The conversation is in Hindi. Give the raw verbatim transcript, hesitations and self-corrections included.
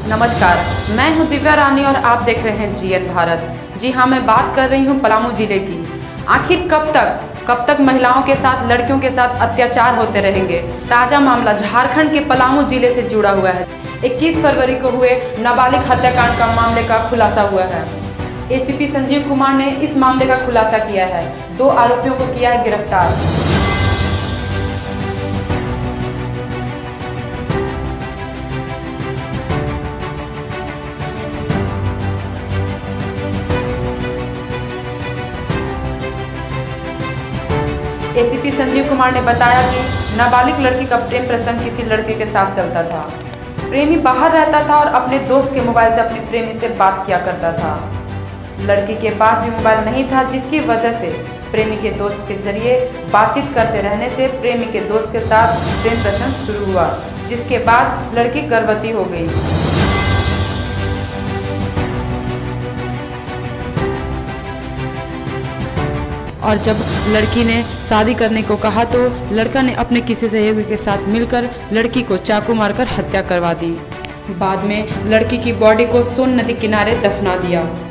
नमस्कार, मैं हूं दिव्या रानी और आप देख रहे हैं जीएन भारत। जी हां, मैं बात कर रही हूं पलामू जिले की। आखिर कब तक कब तक महिलाओं के साथ, लड़कियों के साथ अत्याचार होते रहेंगे? ताज़ा मामला झारखंड के पलामू जिले से जुड़ा हुआ है। इक्कीस फरवरी को हुए नाबालिग हत्याकांड का मामले का खुलासा हुआ है। एसीपी संजीव कुमार ने इस मामले का खुलासा किया है। दो आरोपियों को किया है गिरफ्तार। एसीपी संजीव कुमार ने बताया कि नाबालिग लड़की का प्रेम प्रसंग किसी लड़के के साथ चलता था। प्रेमी बाहर रहता था और अपने दोस्त के मोबाइल से अपनी प्रेमी से बात किया करता था। लड़की के पास भी मोबाइल नहीं था, जिसकी वजह से प्रेमी के दोस्त के जरिए बातचीत करते रहने से प्रेमी के दोस्त के साथ प्रेम प्रसंग शुरू हुआ, जिसके बाद लड़की गर्भवती हो गई। और जब लड़की ने शादी करने को कहा तो लड़का ने अपने किसी सहयोगी के साथ मिलकर लड़की को चाकू मारकर हत्या करवा दी। बाद में लड़की की बॉडी को सोन नदी किनारे दफना दिया।